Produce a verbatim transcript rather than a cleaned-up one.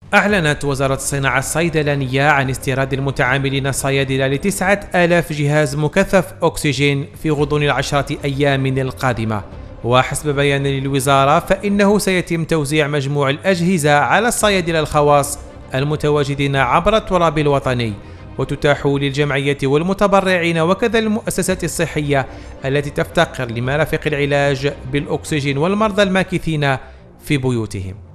أعلنت وزارة الصناعة الصيدلانية عن استيراد المتعاملين الصيادلة لتسعة آلاف جهاز مكثف أكسجين في غضون العشرة أيام القادمة. وحسب بيان للوزارة فإنه سيتم توزيع مجموع الأجهزة على الصيادلة الخواص المتواجدين عبر التراب الوطني، وتتاح للجمعية والمتبرعين وكذا المؤسسات الصحية التي تفتقر لمرافق العلاج بالأكسجين والمرضى الماكثين في بيوتهم.